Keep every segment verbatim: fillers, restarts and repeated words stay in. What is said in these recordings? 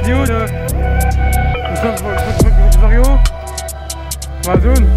vidéo de, de Mario dans la zone.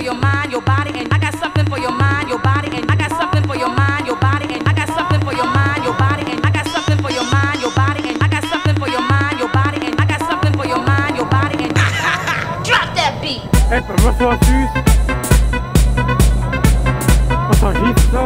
your mind, your body, and I got something for your mind, your body, and I got something for your mind, your body, and I got something for your mind, your body, and I got something for your mind, your body, and I got something for your mind, your body, and I got something for your mind, your body, and drop that beat. Eh, hey, moi sur la Suisse. Oh, ça gifle ça.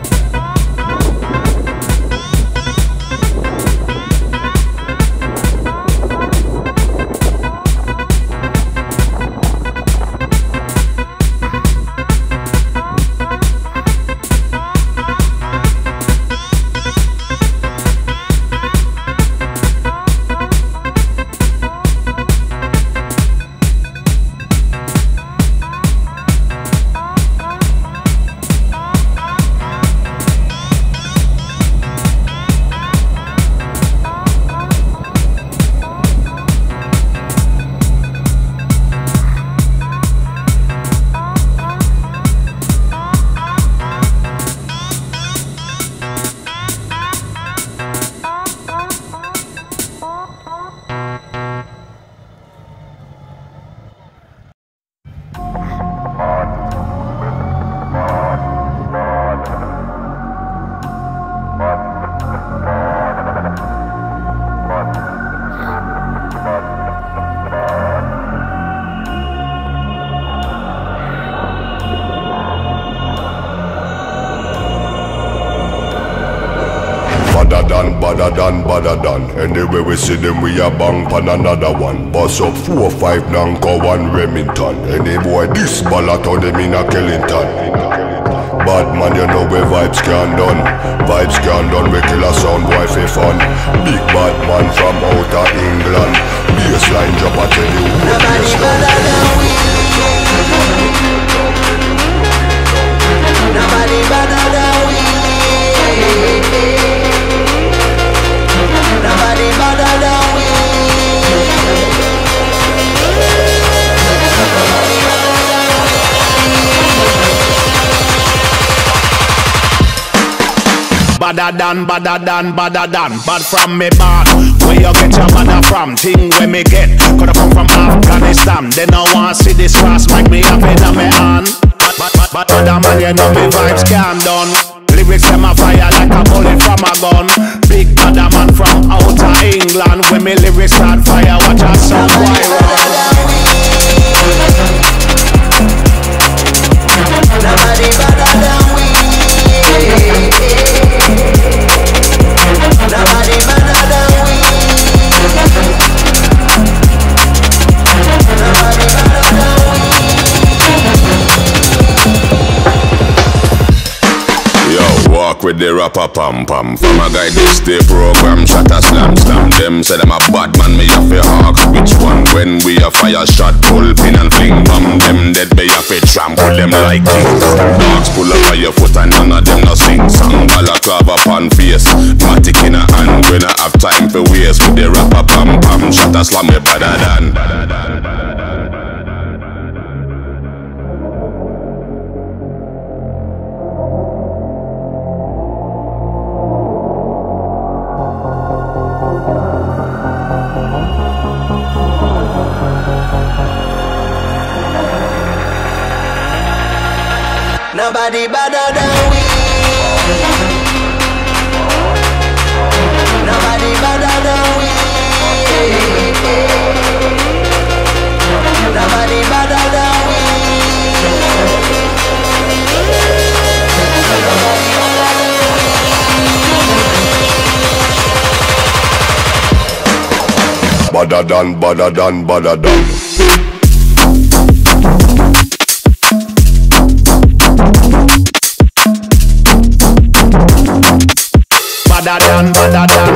Badder than, badder than. Anyway we see them, we a bang pan another one. Bust up four, five, Nanko, one Remington. Any boy this ballot on them in a Kellington. Bad man, you know where vibes can done. Vibes can done, we kill a sound boy for fun. Big bad man from outer England. Baseline drop, I tell you. Nobody better than we. Nobody better than we. Nobody better than we. Badder than, badder than, badder than. Bad from me bad. Where you get your badder from? Thing where me get. Coulda come from Afghanistan. They no want see this cross make me up in me hand. But but but other man, you know me vibes can done. Lyrics them a fire like a bullet from a gun. Big badder man from outer England. When me lyrics start fire, watch out some boy run. Nobody better than we. Nobody better than we. Nobody better than we. Yo, walk with the rapper pam pam. From a guy this day program, shot a slam slam. Them say them a bad man, me have to ask which one. When we a fire shot, pull pin and fling bomb. Them dead me have to trample them like kings. Dogs pull up on your foot and none of them no sing song. Balaclava pan face, matic in a hand. We not have time for waste with the rapper pam pam. Shot a slam me better than. Nobody better than we. Nobody better than we. Nobody better than we. Badder than, badder than, badder than. Badder than, badder than.